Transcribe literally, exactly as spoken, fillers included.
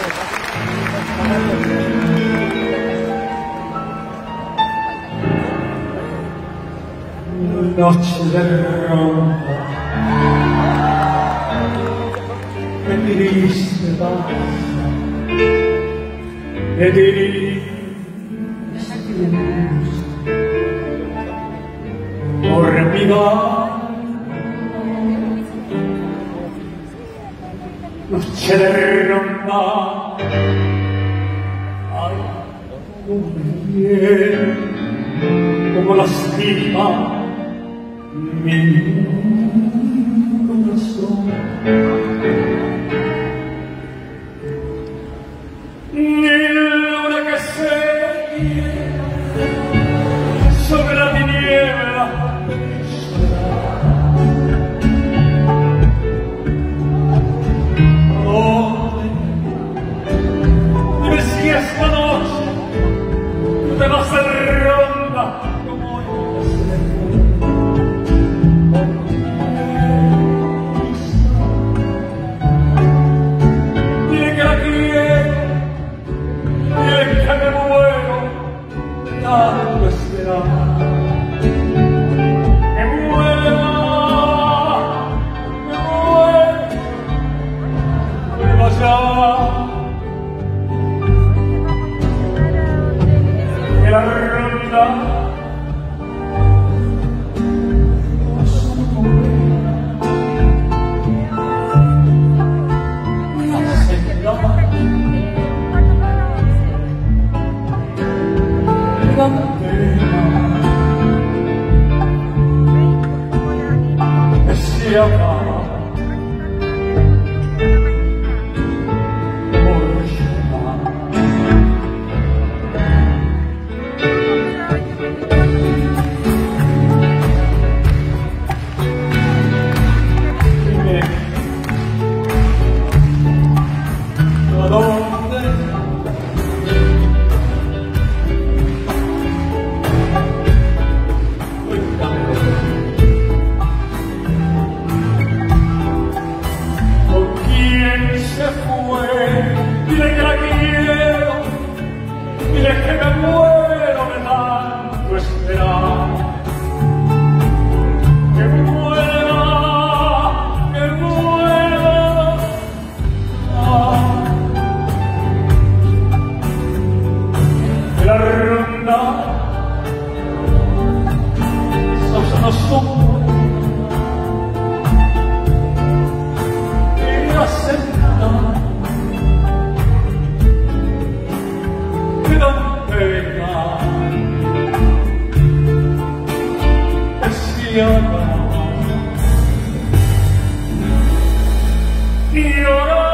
Noche de ronda, qué triste pasa de ti, por mi barco. Noche de ronda, ay, como bien, como lastima mi corazón. Ni luna que se quiera sobre la tiniebla de mi soledad. Oh, dime si esta noche tú te vas a ronda como yo se tanto esperar, que muera, que muera, que vaya, que la ronda no solo muera, aceptar. La pena que se acaba por llorar. Dime, ¿a dónde? Se fue, dile que la quiero, dile que me muero de tanto esperar. Que muera, que muera, ah, que la ronda, esos no son que dan pena, que se acaba y llorar.